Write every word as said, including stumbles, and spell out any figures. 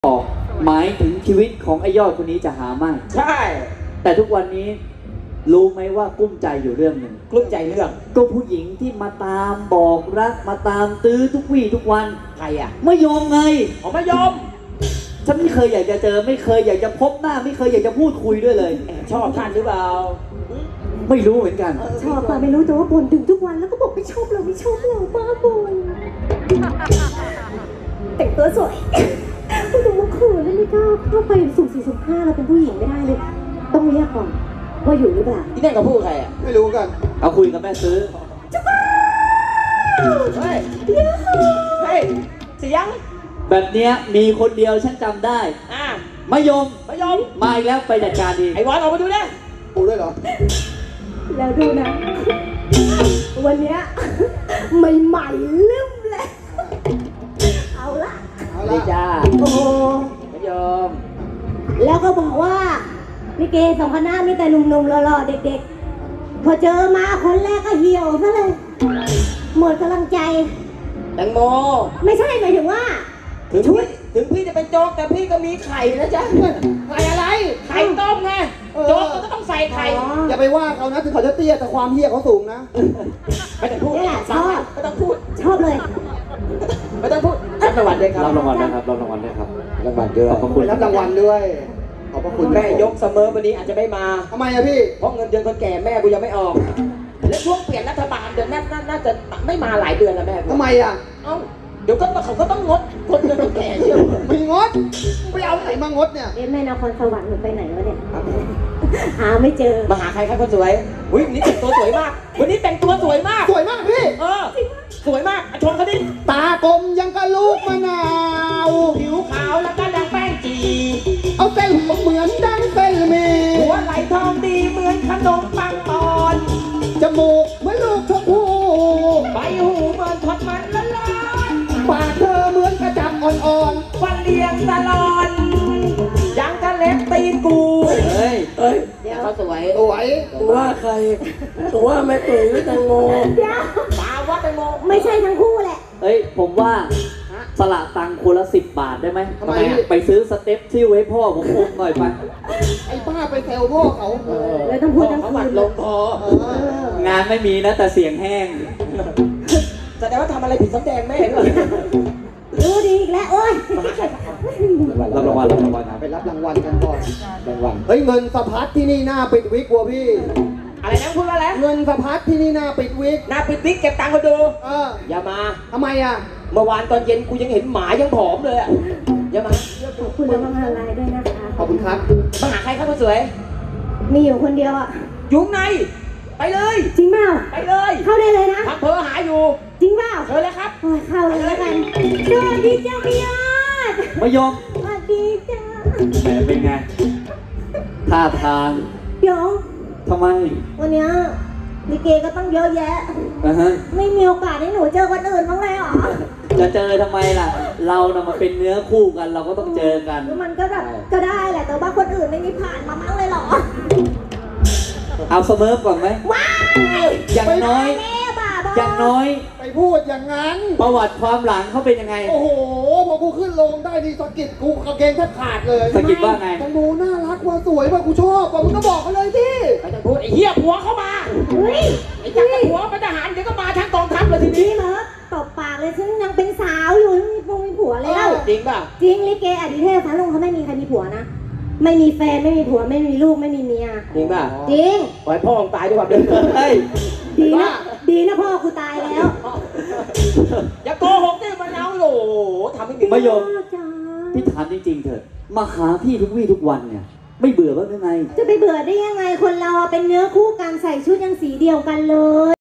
บอกหมายถึงชีวิตของไอ้ยอดคนนี้จะหาไม่ใช่แต่ทุกวันนี้รู้ไหมว่ากุ้มใจอยู่เรื่องหนึ่งกลุ้มใจเรื่องก็ผู้หญิงที่มาตามบอกรักมาตามตื้อทุกวี่ทุกวันใครอ่ะไม่ยอมไงอ๋อไม่ยอมฉันไม่เคยอยากจะเจอไม่เคยอยากจะพบหน้าไม่เคยอยากจะพูดคุยด้วยเลยชอบท่านหรือเปล่าไม่รู้เหมือนกันชอบป่ะไม่รู้แต่ว่าบ่นถึงทุกวันแล้วก็บอกไม่ชอบเราไม่ชอบเราบ้าบ่นแต่งตัวสวยคุณดูว่าเขินแล้วไม่กล้าเข้าไปสุ่มสี่สุ่มห้าเราเป็นผู้หญิงไม่ได้เลยต้องเรียกก่อนว่าอยู่หรือเปล่าที่นั่นกับพูดใครอ่ะไม่รู้กันเอาคุยกับแม่ซื้อจุ๊บเฮ้ยเฮ้ยเสียงแบบเนี้ยมีคนเดียวฉันจำได้อ่ะมายมมายมมาอีกแล้วไปจัดการดีไอ้วอนออกมาดูดิกูด้วยเหรอแล้วดูนะวันเนี้ยใหม่ๆลืมเลยเอาละเอาละจ้าโอ้มายมแล้วก็บอกว่าลิเกสองคณะมีแต่หนุ่มๆหล่อๆเด็กๆพอเจอมาคนแรกก็เหี่ยวซะเลยหมดกำลังใจแตงโมไม่ใช่หมายถึงว่าถึงพี่ถึงพี่จะเป็นโจ๊กแต่พี่ก็มีไข่นะจ๊ะไข่อะไรไข่ต้มไงโจ๊กก็ต้องใส่ไข่อย่าไปว่าเขานะถึงเขาจะเตี้ยแต่ความเหี้ยเขาสูงนะไม่ต้องพูดนี่แหละชอบไม่ต้องพูดชอบเลยไม่ต้องพูดรับรางวัลด้วยครับรับรางวัลนะครับรับรางวัลด้วยครับรางวัลด้วยขอบคุณรับรางวัลด้วยขอบพระคุณแม่ยกเสมอวันนี้อาจจะไม่มาทำไมอะพี่เพราะเงินเดือนคนแก่แม่กูยังไม่ออกและช่วงเปลี่ยนรัฐบาลเดือนน่าน่าจะไม่มาหลายเดือนแล้วแม่ทำไมอะเอ้าเดี๋ยวก็เขาก็ต้องงดคนเดือนคนแก่เชื่อไม่งดไปเอาไหนมางดเนี่ยเอ๊ะแม่นครสวรรค์หนูไปไหนวะเนี่ยหาไม่เจอมาหาใครครับคนสวยอุ้ยวันนี้แต่งตัวสวยมากวันนี้แต่งตัวสวยมากสวยมากพี่เออสวยมากชมเขาดิตากลมยังกะลูกมะนาวผิวขาวแล้วก็ดังแป้งจีเอาเส้นเหมือนดังเส้นเมย์หัวไหล่ทองดีเหมือนขนมปังปอนจมูกเหมือนลูกชมพู่ใบหูเหมือนทอดมันละลายปากเธอเหมือนกระจับอ่อนๆฟันเรียงตลอดยังกะเล็บตีนกูเฮ้ยเฮ้ยเดี๋ยวเขาสวยสวยตัวว่าใครตัวว่าไม่ตุ๋ยหรือแตงโมเดี๋ยวตาว่าแตงโมไม่ใช่ทั้งคู่แหละเฮ้ยผมว่าสละตังค์คนละสิบบาทได้ไหมทำไมไปซื้อสเต็ปที่ไว้พ่อผมอมหน่อยไปไอ้ป้าไปแซวพ่อเขาเลยต้องพูดทั้งคืนลงคองานไม่มีนะแต่เสียงแห้งแสดงว่าทำอะไรผิดสำแดงแม่เหรอรู้ดีอีกแล้วโอ๊ยรับรางวัลรับรางวัลไปรับรางวัลกันก่อนรางวัลเฮ้ยเงินสะพัดที่นี่หน้าปิดวิกวัวพี่อะไรนะพูดว่าอะไรเงินสะพัดที่นี่หน้าปิดวิกหน้าปิดวิกเก็บตังค์มาดูเอออย่ามาทำไมอ่ะเมื่อวานตอนเย็นกูยังเห็นหมายังผอมเลยอ่ะอย่ามาขอบคุณรางวัลอะไรด้วยนะคะขอบคุณครับมาหาใครครับคนสวยมีอยู่คนเดียวอ่ะยุ่งในไปเลยจริงเปล่าไปเลยเข้าได้เลยนะทำเพอหาอยู่จริงเปล่าเชิญเลยครับเข้าเลยแล้วกันสวัสดีจ้าพี่ยอดมายมสวัสดีจ้าแหมเป็นไงท่าทางเดี๋ยวทำไมวันนี้ลิเกก็ต้องเยอะแยะอ่าฮะไม่มีโอกาสให้หนูเจอคนอื่นบ้างเลยหรอจะเจอทำไมล่ะเราน่ะมาเป็นเนื้อคู่กันเราก็ต้องเจอกันมันก็แบบก็ได้แหละแต่ว่าคนอื่นไม่มีผ่านมาบ้างเลยหรอเอาเสมอก่อนไหมว้าวอย่างน้อยอย่างน้อยไปพูดอย่างนั้นประวัติความหลังเขาเป็นยังไงโอ้โหพอกูขึ้นลงได้ดีสกิดกูกางเกงแทบขาดเลยสกิดว่าไงแตงโมน่ารักว่าสวยว่ากูชอบว่ามึงก็บอกเขาเลยที่ไอ้จะพูดไอ้เหี้ยผัวเข้ามาเฮ้ยไอ้จักรผัวเป็นทหารเดี๋ยวก็มาทั้งกองทัพเลยทีนี้เหรอตบปากเลยฉันยังเป็นสาวอยู่มีพงมีผัวแล้วจริงป่ะจริงลิเกอดิเทพฟ้าลุงเขาไม่มีใครมีผัวนะไม่มีแฟนไม่มีผัวไม่มีลูกไม่มีเมียจริงป่ะจริงปล่อยพ่อตายด้วยความเดินเฮ้ยดีนะดีนะพ่อกูตายแล้วอย่าโกหกดิมันเอาโหทำให้ดีมายมพี่ถามจริงๆเถอะมาหาพี่ทุกวี่ทุกวันเนี่ยไม่เบื่อบ้างหรือไงจะไปเบื่อได้ยังไงคนเราเป็นเนื้อคู่กันใส่ชุดยังสีเดียวกันเลย